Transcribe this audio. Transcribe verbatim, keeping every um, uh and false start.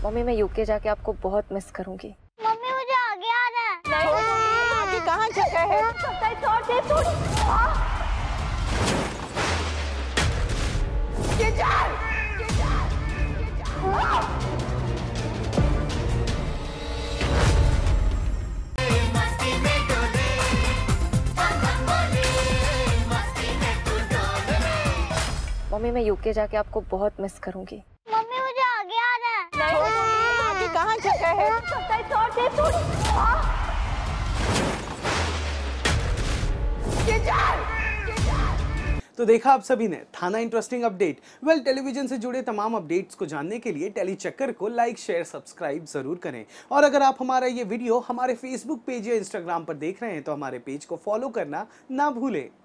Mummy मैं UK जाके आपको बहुत मिस करूंगी। मम्मी मुझे आगे आना है। नहीं, आगे कहाँ जगह है? मम्मी मैं यूके जाके आपको बहुत मिस करूंगी। मम्मी मुझे आगे आना है। नहीं, आगे कहाँ जगह है? तो देखा आप सभी ने, था ना interesting update. Well well, television से जुड़े तमाम अपडेट्स को जानने के लिए टेली चक्कर को लाइक शेयर सब्सक्राइब जरूर करें। और अगर आप हमारा ये वीडियो हमारे फेसबुक पेज या इंस्टाग्राम पर देख रहे हैं तो हमारे पेज को फॉलो करना ना भूलें।